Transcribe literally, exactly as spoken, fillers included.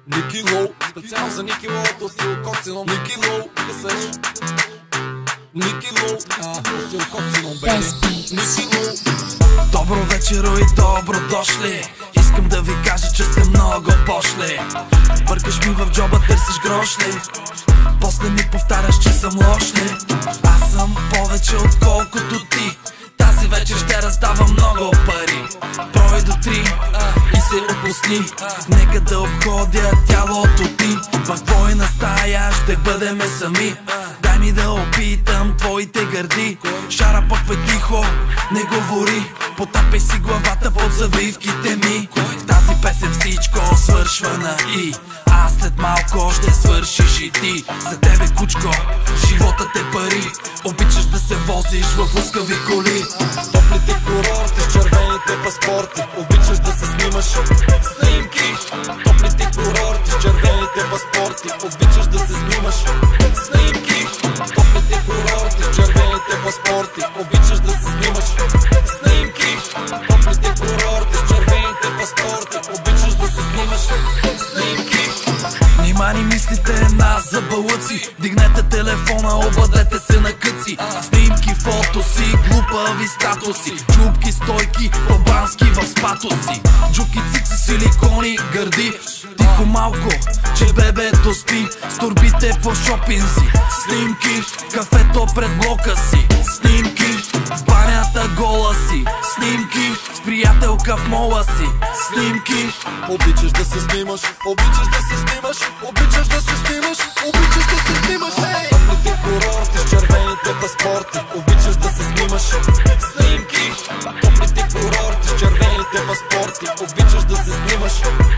Ники Лоу, специално за Ники Лоу, Тосил Коцином. Ники Лоу, късеш. Ники Лоу, Тосил Коцином, бе. Ники Лоу. Добро вечеро и добро дошли. Искам да ви кажа, че сте много пошли. Бъркаш ми в джоба, търсиш грошли. После ми повтаряш, че съм лош ли. Аз съм повече отколкото ти. Тази вечер ще раздавам много пари. Брой до три и се отпусни. Нека да обходя тялото ти. В бойна стая ще бъдеме сами. Дай ми да опитам твоите гърди. Шара пък бе тихо, не говори. Потапай си главата под завивките ми. В тази песен всичко свършва на и. А след малко ще свършиш и ти. За тебе, кучко, животът е пари. Обичаш да се возиш в лъскави коли. Топлите курорти с червените паспорти. Обичаш да се снимаш снимки. Топлите курорти с червените паспорти. Обичаш да се снимаш снимки. Топлите курорти с червените паспорти. Обичаш да се снимаш снимки. Топлите курорти с червените паспорти. Обичаш да се снимаш снимки. Нима ни мислите нас за балъци. Дигнете телефона, обадете се на къци. Снимки, фото си, глупави статуси. Чупки, стойки, по-бански в спато си. Джуки, цици, силикони, гърди. Тихо малко, че бебето спи. С турбите по шопинзи. Снимки, кафето пред блока си. Снимки, в банята гола си. Снимки, с приятелка в мола си. Снимки. Обичаш да се снимаш, обичаш да се снимаш, обичаш да се снимаш, обичаш да се снимаш. Топлите курорти с червените паспорти. Обичаш да се снимаш снимки. Топлите курорти с червените паспорти. Обичаш да се снимаш